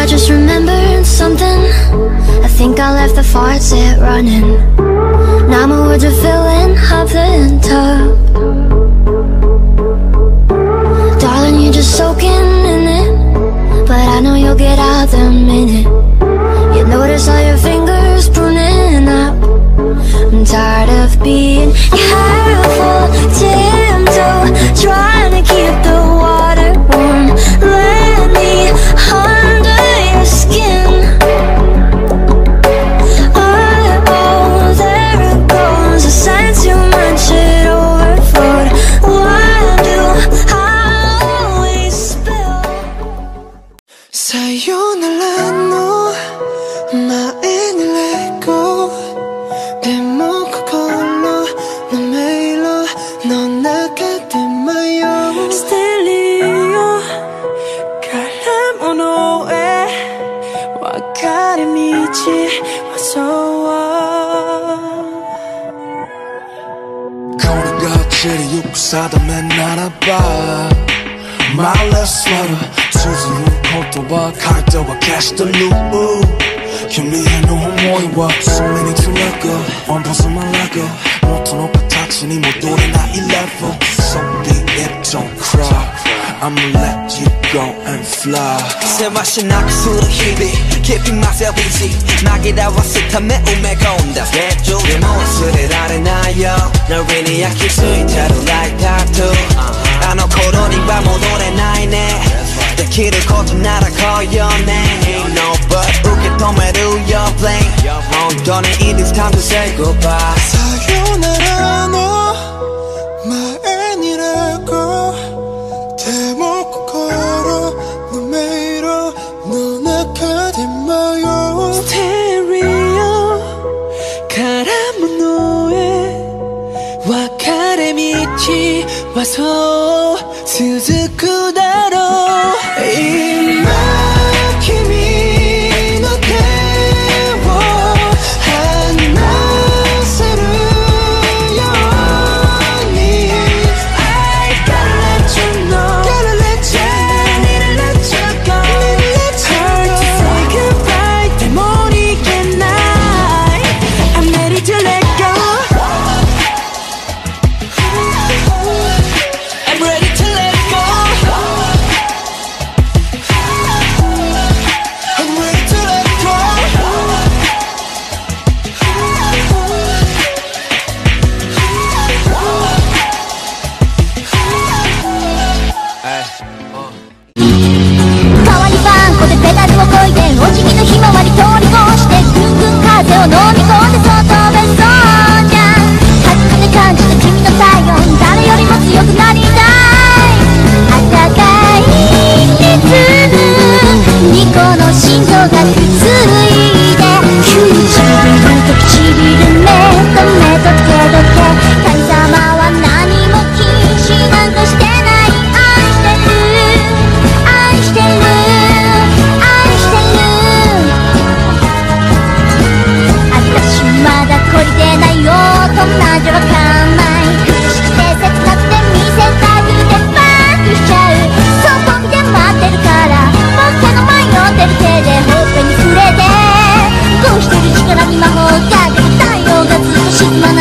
I just remembered something. I think I left the faucet running. Now my words are filling up the tub. Darling, you're just soaking in it, but I know you'll get out the minute you notice all your fingers pruning up. I'm tired of being careful, tiptoe, trying to keep the water warm. Let me under your skin. Oh, there it goes. I sang too much, it overflowed. Why do I always spill? Sayonara no前にlet goでも心の迷路の中で迷うステレオから物へ分かれ道はそうこれが散りゆく定めならばMindless sweater 綴る言葉書いては消してる君への思いはそれにつらくワンパスマンラグ元の形に戻れない level So be it, don't cry I'ma let you go and fly せわしなくする日々 Keeping myself busy 紛らわすため埋め込んだスケジュールでも忘れられないよノリに焼き付いてる like tattoo あの頃には戻れないねできることなら来いよね Ain't no but 受け止める your plane 本当に it is time to say goodbye さよならの前にlet go でも心の迷路の中で迷うステレオから物へ分かれ道はそう続くだろう今君の手を離せるように I gotta let you know Gotta let you Need to let you go Hard to say goodbye でも逃げない I'm ready to let go I'm ready to let go I'm ready to let go 川にパン粉でペダルをこいでお辞儀のひまわり通り越してぐんぐん風を飲み込んでそう飛べそうじゃん初めて感じた君の体温誰よりも強くなりたい暖かいリズムにこの心臓がくっついて唇と唇目と目と手と手神様は何も禁止なんかしてない愛してる愛してる愛してる私まだ懲りてないよとなじゃわかんない苦しくて切なくて見せたくてバックしちゃうそこ見て待ってるから僕の迷ってる手でほっぺに触れてこうしてる力に魔法がかけて太陽がずっと沈ま